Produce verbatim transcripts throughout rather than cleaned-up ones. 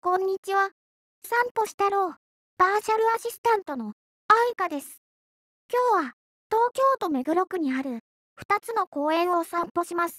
こんにちは。散歩したろう。バーチャルアシスタントの愛花です。今日は東京都目黒区にあるふたつの公園を散歩します。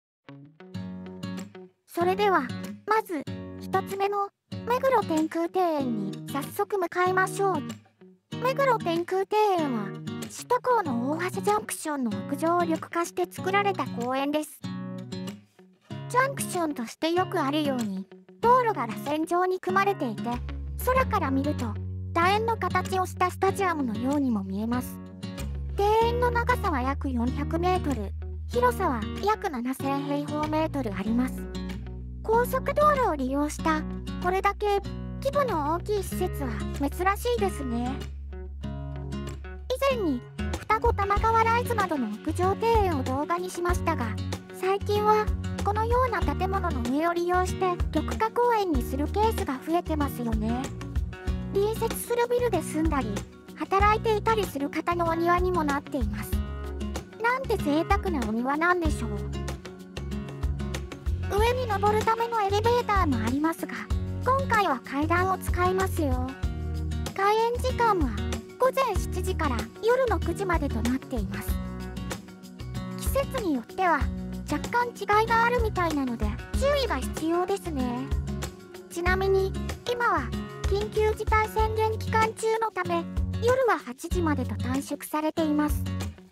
それではまずひとつめの目黒天空庭園に早速向かいましょう。目黒天空庭園は首都高の大橋ジャンクションの屋上を緑化して作られた公園です。ジャンクションとしてよくあるように道路が螺旋状に組まれていて、空から見ると楕円の形をしたスタジアムのようにも見えます。庭園の長さは約よんひゃくメートル、広さは約ななせんへいほうメートルあります。高速道路を利用したこれだけ規模の大きい施設は珍しいですね。以前に双子玉川ライズなどの屋上庭園を動画にしましたが、最近はこのような建物の上を利用して緑化公園にするケースが増えてますよね。隣接するビルで住んだり働いていたりする方のお庭にもなっています。なんて贅沢なお庭なんでしょう。上に登るためのエレベーターもありますが、今回は階段を使いますよ。開園時間はごぜんしちじから夜のくじまでとなっています。季節によっては若干違いがあるみたいなので注意が必要ですね。ちなみに今は緊急事態宣言期間中のため夜ははちじまでと短縮されています。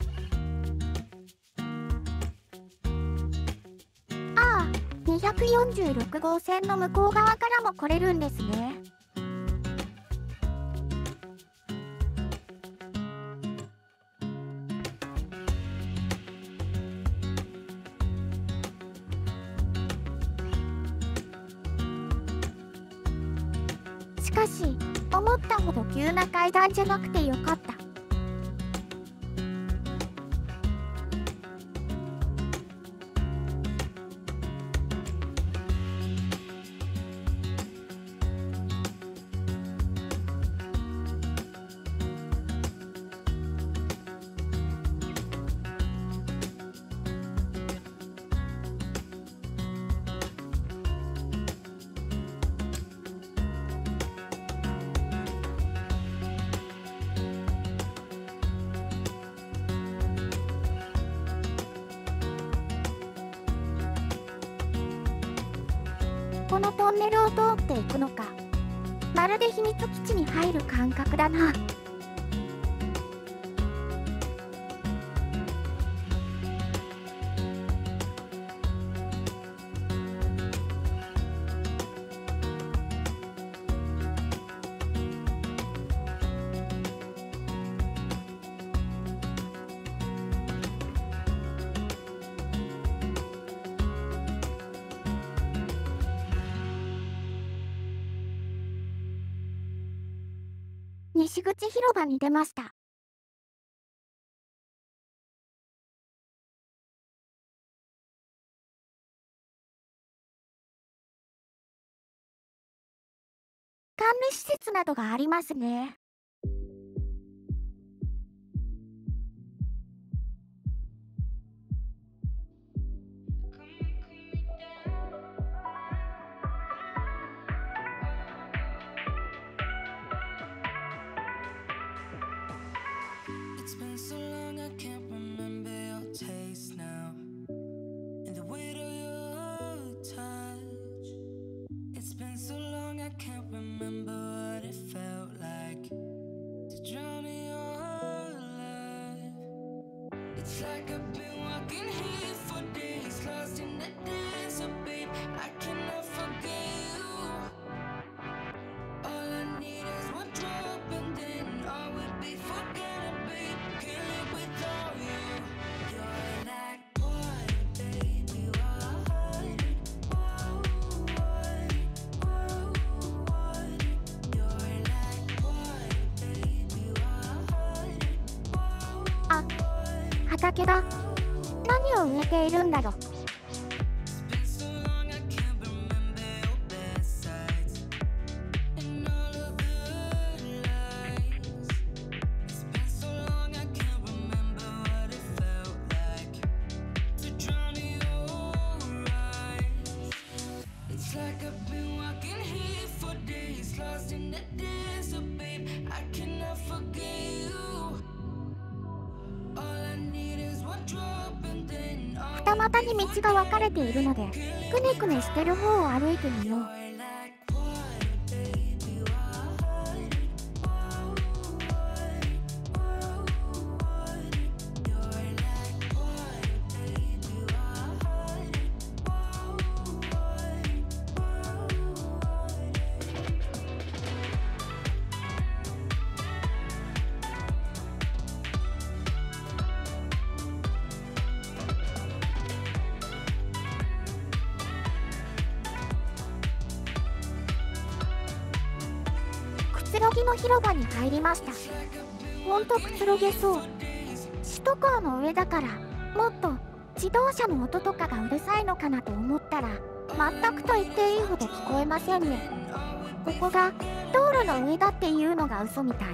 ああ、にひゃくよんじゅうろくごうせんの向こう側からも来れるんですね。しかし思ったほど急な階段じゃなくてよかった。このトンネルを通っていくのか、まるで秘密基地に入る感覚だな。西口広場に出ました。管理施設などがありますね。 It's been so long I can't remember your taste now, and the weight of your touch. It's been so long I can't remember what it felt like to drown in your love. It's like I've been walking here for days, lost in the desert, babe. I cannot forget you. All I need is one drop and then all will be forgotten. あ、畑だ。何を植えているんだろう。 Like I've been walking here 股に道が分かれているので、くねくねしてる方を歩いてみよう。くつろぎの広場に入りました。ほんとくつろげそう。首都高の上だからもっと自動車の音とかがうるさいのかなと思ったら、全くと言っていいほど聞こえませんね。ここが道路の上だっていうのが嘘みたい。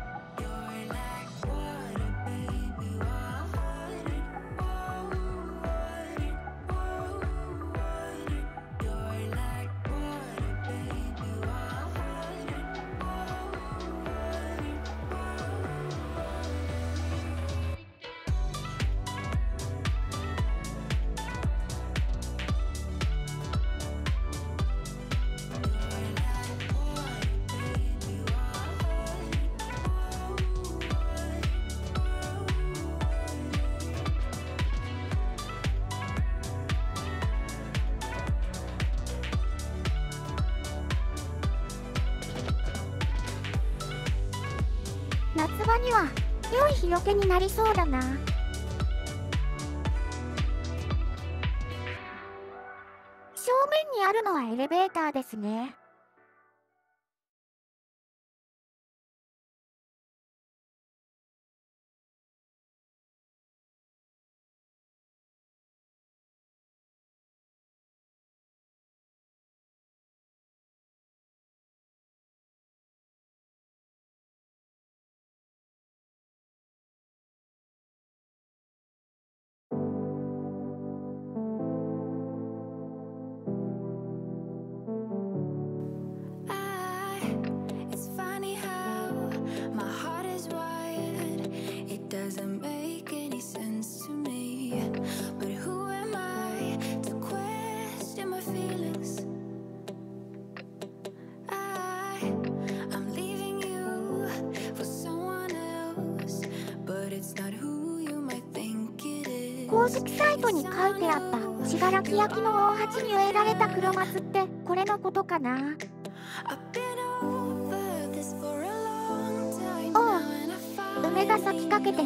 夏場には良い日よけになりそうだな。正面にあるのはエレベーターですね。公式サイトに書いてあった信楽焼の大鉢に植えられた黒松ってこれのことかな。おう、梅が咲きかけてる。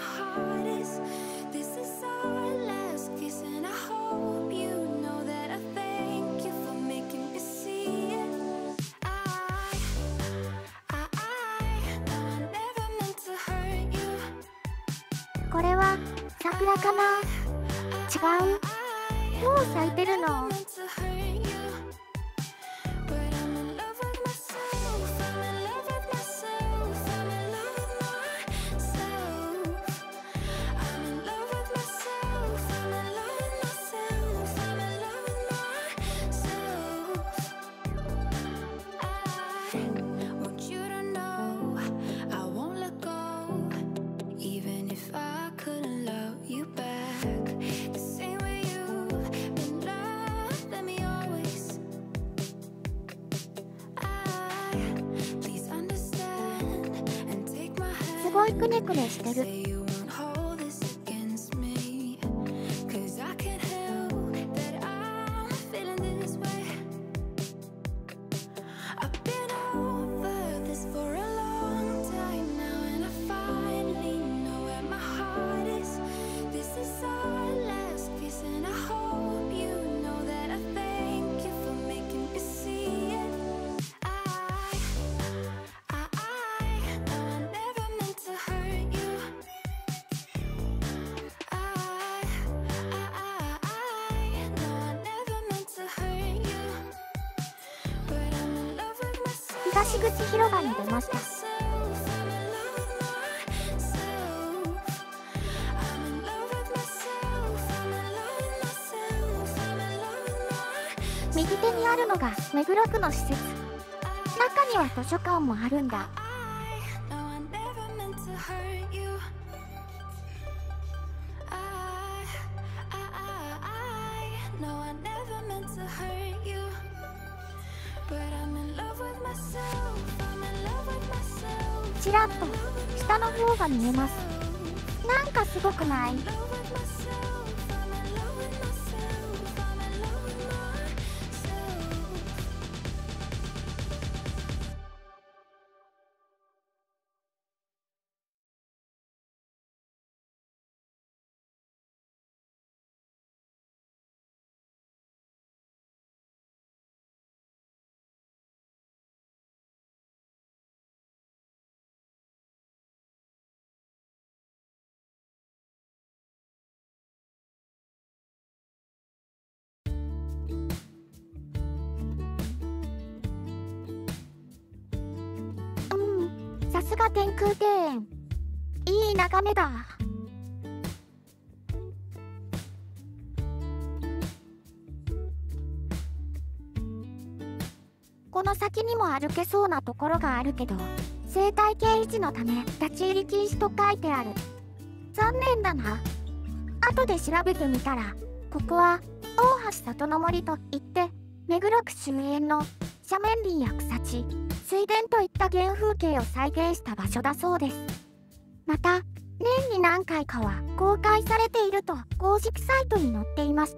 これは桜かな？違う？もう咲いてるの？すごいくねくねしてる。東口広場に出ました。右手にあるのが目黒区の施設。中には図書館もあるんだ。 ちらっと下の方が見えます。なんかすごくない？さすが天空庭園。いい眺めだ。この先にも歩けそうなところがあるけど、生態系維持のため立ち入り禁止と書いてある。残念だな。後で調べてみたら、ここは大橋里の森といって、目黒区周辺の斜面林や草地、水田といった原風景を再現した場所だそうです。また、年に何回かは公開されていると公式サイトに載っていました。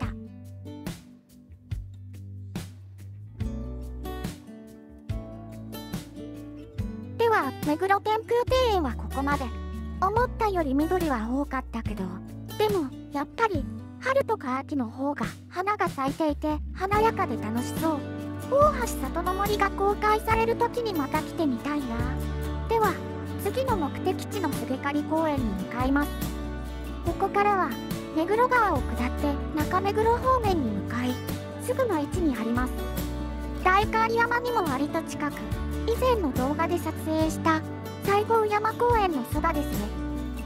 では、目黒天空庭園はここまで。思ったより緑は多かったけど、でもやっぱり春とか秋の方が花が咲いていて華やかで楽しそう。大橋里の森が公開される時にまた来てみたいな。では次の目的地の菅刈公園に向かいます。ここからは目黒川を下って中目黒方面に向かい、すぐの位置にあります。代官山にも割と近く、以前の動画で撮影した西郷山公園のそばですね。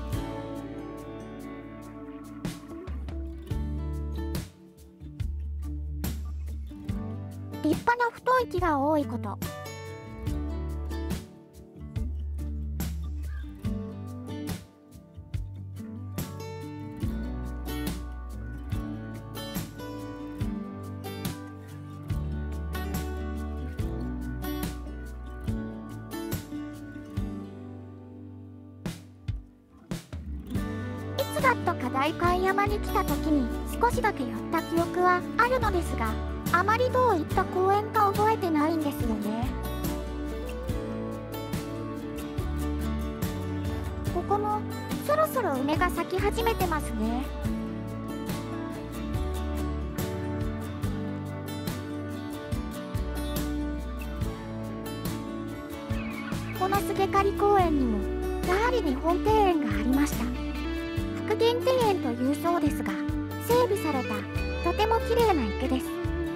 立派な太い木が多いこと。いつだったか代官山に来た時に少しだけ寄った記憶はあるのですが、あまりどういった公園か覚えてないんですよね。ここもそろそろ梅が咲き始めてますね。この菅刈公園にもやはり日本庭園がありました。福源庭園というそうですが、整備されたとても綺麗な池です。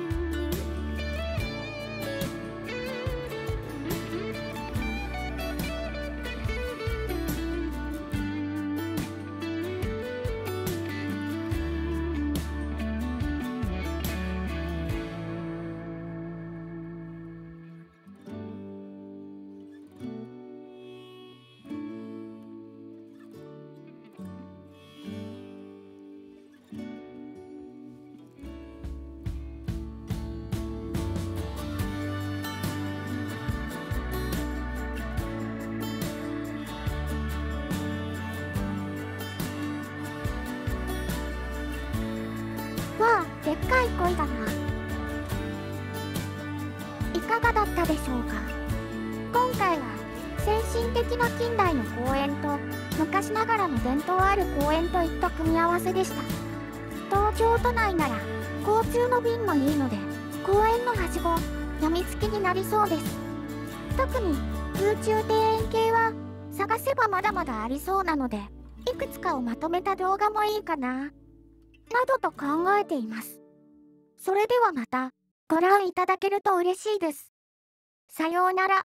わあ、でっかい鯉だな。いかがだったでしょうか。今回は先進的な近代の公園と昔ながらの伝統ある公園といった組み合わせでした。東京都内なら交通の便もいいので、公園のはしごやみつきになりそうです。特に空中庭園系は探せばまだまだありそうなので、いくつかをまとめた動画もいいかななどと考えています。それではまたご覧いただけると嬉しいです。さようなら。